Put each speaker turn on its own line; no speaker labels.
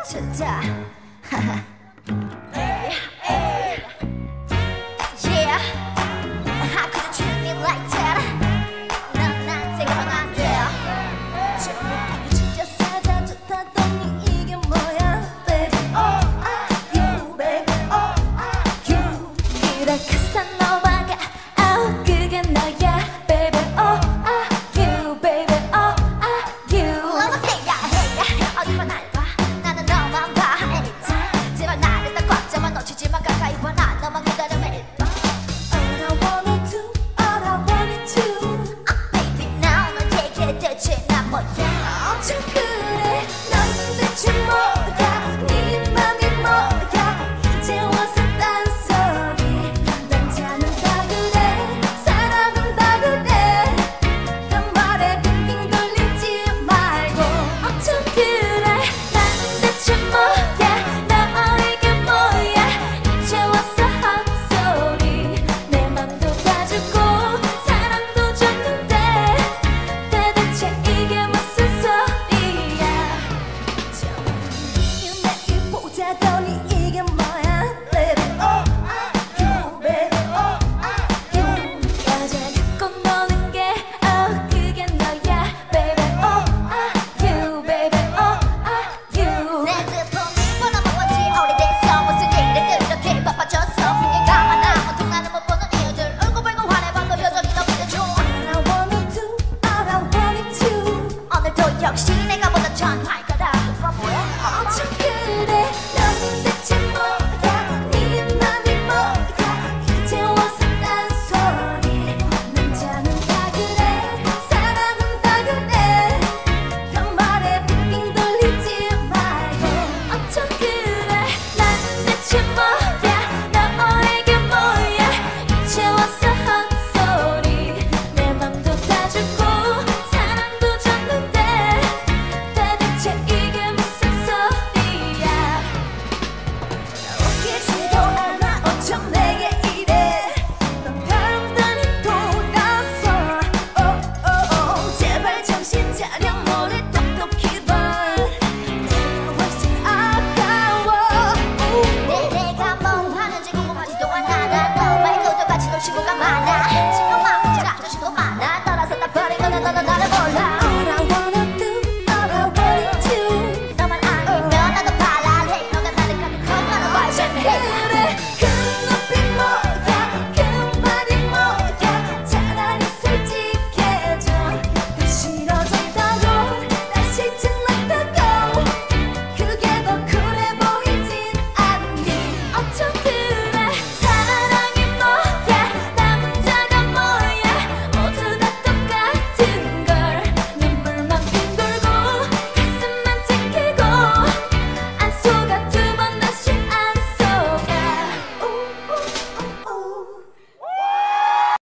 투자. Yeah, how could you treat me like that? 난 생각은 안 돼. 저 느낌이 진짜 살다 좋다더니 이게 뭐야, baby? Oh, you, baby. Oh, you. 그래 카사노바가 그게 너야, baby. Oh, you, baby. Oh, you. I'ma say yeah, 어디만 날 봐. 나는 너만 봐. Anytime. 제발 나를 딱 꽉 잡아 놓치지 마. 가까이 와. 난 너만 기다려 매일 밤. All I wanna do, all I wanna do. Baby, now 널 얘기해 대체 난 뭐야? 엄청